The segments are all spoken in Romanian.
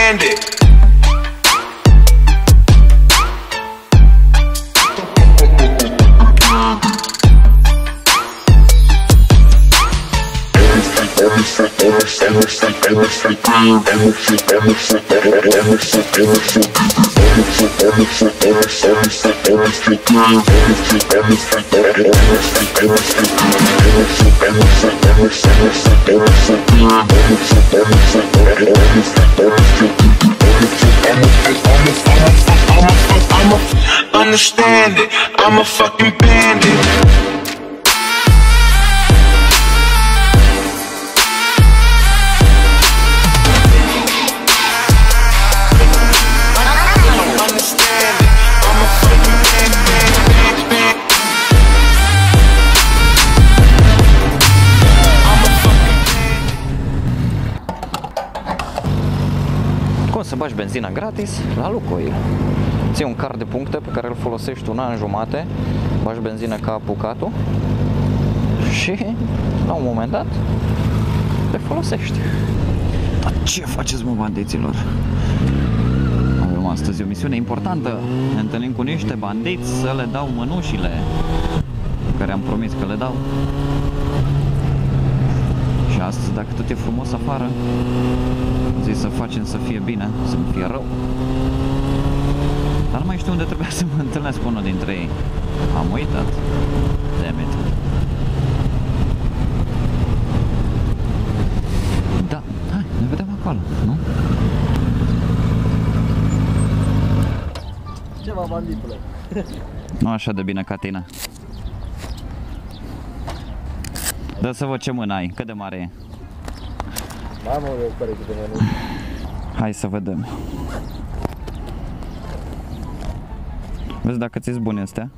understand it. Understand it, I'm a fucking bandit. Cum să bagi benzina gratis? La Lukoil. Ții un card de puncte pe care îl folosești un an jumate, bagi benzină ca apucatul și la un moment dat le folosești. Dar ce faceți, mă, bandiților? Avem astăzi o misiune importantă. Ne întâlnim cu niște bandiți să le dau mănușile care am promis că le dau. Și astăzi, dacă tot e frumos afară, zic să facem să fie bine, să nu fie rău. Dar nu mai știu unde trebuia să mă întâlnesc cu unul dintre ei. Am uitat. Damn it. Da, hai, ne vedem acolo, nu? Ceva, banditule. Nu așa de bine ca tine. Dă să văd ce mână ai, cât de mare e. Mamă, eu pare cât de mănânc. Hai să vedem. Vezi dacă ți-s bune astea?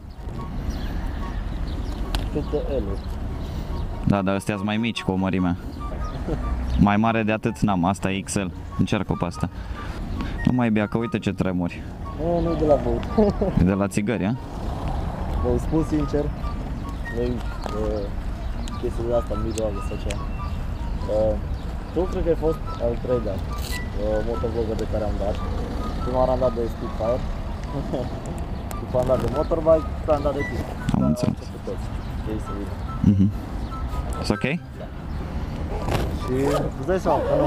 Câte L-uri. Da, dar astea-s mai mici cu o mărime. Mai mare de atât n-am, asta e XL. Încearcă-o pe asta. Nu mai bea, că uite ce tremuri. Nu de la băut. E de la țigări, a? Vă spun sincer, noi chestia de asta, mid-roagă sau ceva. Tu cred că ai fost al treilea motovlogger de care am dat. Prima oară am dat de Spitfire, după am dat de motorbike, după am dat de pist. Am înțeles. It's ok? Da. Și îți dai seama că nu.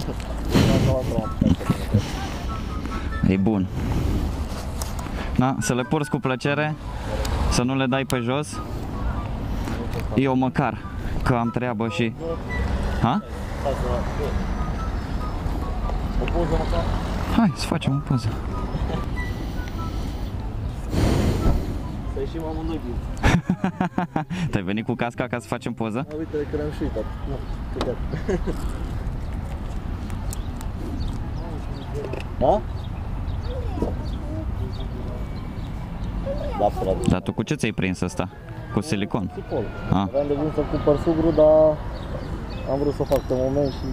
E bun. Na, să le porți cu plăcere, să nu le dai pe jos. Eu măcar, că am treabă și... Ha? O poză măcar? Hai să facem o poză. Să ieșim amândoi bine. Te-ai venit cu casca ca să facem poză? Uite că le-am și uitat. Nu, plecat. Da? Da, frate. Dar tu cu ce ți-ai prins asta? Cu silicon? Sipol. Ah. Aveam de gând să cumpăr sugru, dar am vrut să o fac pe moment și...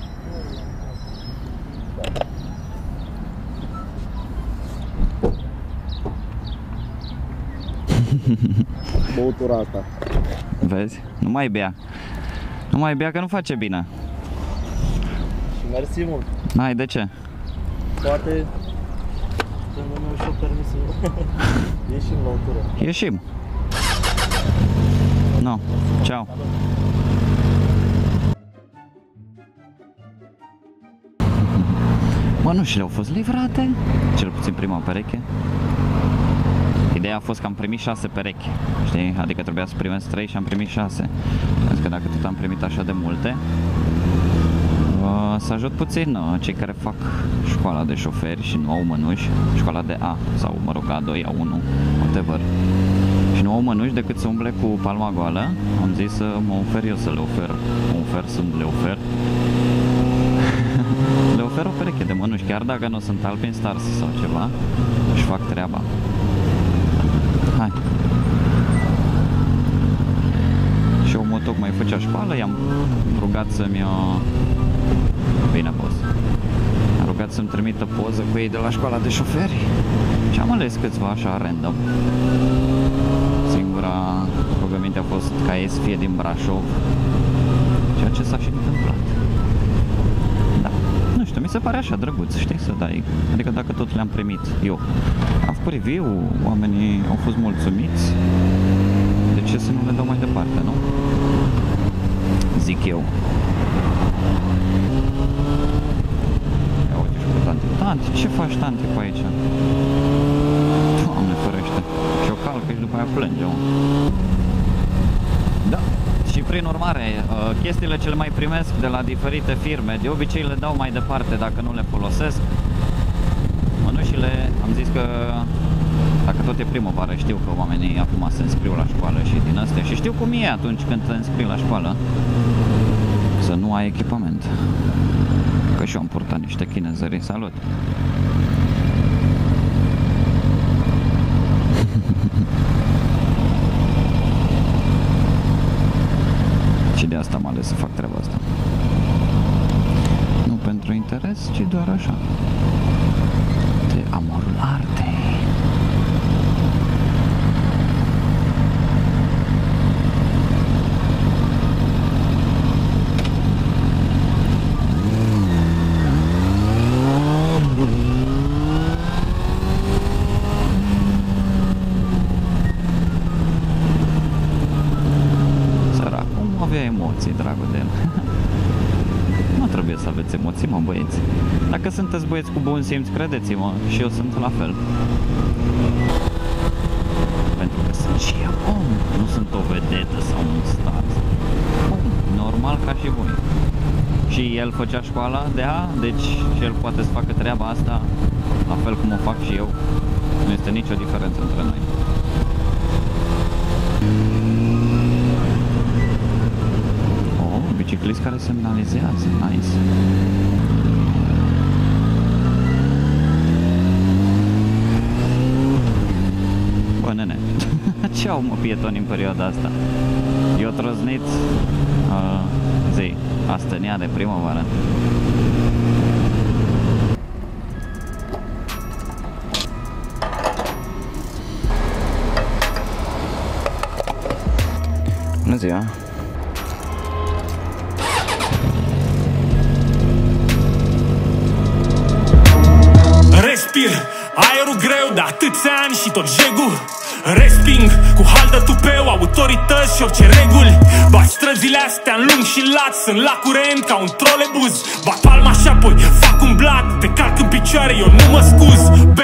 Băutura asta. Vezi? Nu mai bea. Nu mai bea că nu face bine. Și mersi mult. Hai, de ce? Poate când nu mi-au și-o permis să ieșim la o tură. Ieșim. No. Ciao. Mănușile au fost livrate, cel puțin prima pereche. Ideea a fost că am primit 6 perechi, știi? Adică trebuia să primesc 3 și am primit 6. Pentru că dacă tot am primit așa de multe, să ajut puțin cei care fac școala de șoferi și nu au mănuși, școala de A sau mă rog A2, A1, whatever. Și nu au mănuși decât să umble cu palma goală. Am zis să mă ofer eu să le ofer. Mă ofer să le ofer. Le ofer o pereche de mănuși, chiar dacă nu sunt Alpine Stars sau ceva, își fac treaba. Hai. Și omul tocmai făcea școală, i-am rugat să-mi... Bine, boss. Am rugat să-mi trimită poză cu ei de la școala de șoferi și am ales câțiva așa random. Singura rugăminte a fost ca ei să fie din Brașov, ceea ce s-a și întâmplat. Da, nu știu, mi mi se pare așa drăguț, știi, să dai. Adică dacă tot le-am primit eu. Am făcut review, oamenii au fost mulțumiți. De ce să nu le dau mai departe, nu? Zic eu. Ia uite și cu tanti. Tanti, ce faci tanti pe aici? Doamne ferește. Și o calcă și după aia plânge. Da. Și prin urmare, chestiile ce le mai primesc de la diferite firme, de obicei le dau mai departe dacă nu le folosesc. Mănușile, am zis că dacă tot e primăvară, știu că oamenii acum se înscriu la școală și din astea. Și știu cum e atunci când te înscrii la școală să nu ai echipament. Că și eu am purtat niște chinezării. Salut! Și de asta am ales să fac treaba asta. Nu pentru interes, ci doar așa. De amorul artei. Emoții, dragul de el. Nu trebuie să aveți emoții, mă, băieți. Dacă sunteți băieți cu bun simț, credeți-mă, și eu sunt la fel. Pentru că sunt și eu om, nu sunt o vedetă sau un star. Normal ca și voi. Și el făcea școala de A, deci și el poate să facă treaba asta la fel cum o fac și eu. Nu este nicio diferență între noi. Biciclist care semnalizează, nice. Bă, nene, ce au, mă, pietoni în perioada asta? Eu trăznit zi, astănia de primăvară. Bună ziua! Respir aerul greu de atâția ani și tot jegul resping cu haldă tupeu autorități și orice reguli. Bat străzile astea în lung și lat, sunt la curent ca un trolebuz. Bat palma și apoi fac un blat, te calc în picioare, eu nu mă scuz.